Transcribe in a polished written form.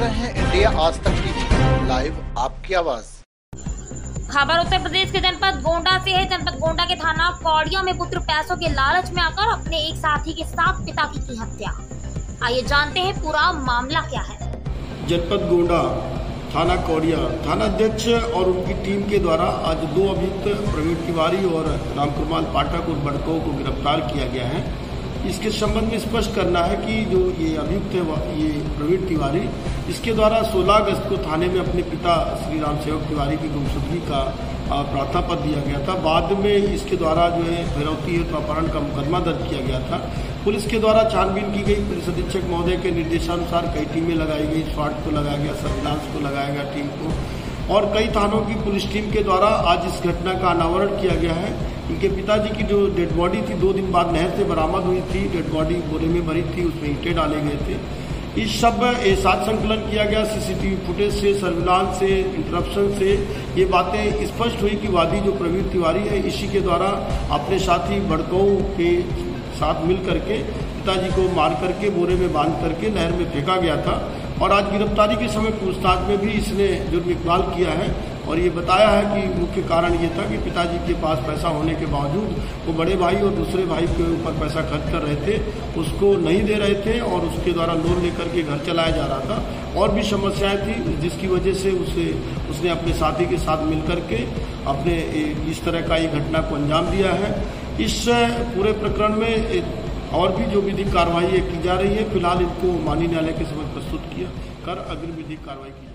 रहे हैं इंडिया आज तक टीवी लाइव, आपकी आवाज। खबर उत्तर प्रदेश के जनपद गोंडा से है। जनपद गोंडा के थाना कौड़िया में पुत्र पैसों के लालच में आकर अपने एक साथी के साथ पिता की हत्या। आइए जानते हैं पूरा मामला क्या है। जनपद गोंडा थाना कौड़िया थाना अध्यक्ष और उनकी टीम के द्वारा आज दो अभियुक्त प्रवीण तिवारी और रामकुमार पाठक और बड़कों को गिरफ्तार किया गया है। इसके संबंध में स्पष्ट करना है कि जो ये अभियुक्त है ये प्रवीण तिवारी, इसके द्वारा 16 अगस्त को थाने में अपने पिता श्री राम सेवक तिवारी की गुमशुदगी का प्रार्थना पत्र दिया गया था। बाद में इसके द्वारा जो है फिरौती हेतु अपहरण का मुकदमा दर्ज किया गया था। पुलिस के द्वारा छानबीन की गई। पुलिस अधीक्षक महोदय के निर्देशानुसार कई टीमें लगाई गई, स्वाट को लगाया गया, सर्विलांस को लगाया गया टीम को, और कई थानों की पुलिस टीम के द्वारा आज इस घटना का अनावरण किया गया है। इनके पिताजी की जो डेड बॉडी थी 2 दिन बाद नहर से बरामद हुई थी। डेड बॉडी बोरे में भरी थी, उसमें ईंटें डाले गए थे। इस सब साथ संकलन किया गया। सीसीटीवी फुटेज से, सर्विलांस से, इंटरप्शन से ये बातें स्पष्ट हुई कि वादी जो प्रवीण तिवारी है इसी के द्वारा अपने साथी बड़कों के साथ मिल करके पिताजी को मार करके बोरे में बांध करके नहर में फेंका गया था। और आज गिरफ्तारी के समय पूछताछ में भी इसने जुर्म इकबाल किया है और ये बताया है कि मुख्य कारण ये था कि पिताजी के पास पैसा होने के बावजूद वो बड़े भाई और दूसरे भाई के ऊपर पैसा खर्च कर रहे थे, उसको नहीं दे रहे थे और उसके द्वारा लोन लेकर के घर चलाया जा रहा था। और भी समस्याएं थी जिसकी वजह से उसने अपने साथी के साथ मिलकर के अपने इस तरह का ये घटना को अंजाम दिया है। इस पूरे प्रकरण में और भी जो विधिक कार्रवाई की जा रही है। फिलहाल इनको माननीय न्यायालय के समक्ष प्रस्तुत किया कर अग्रिम विधिक कार्रवाई की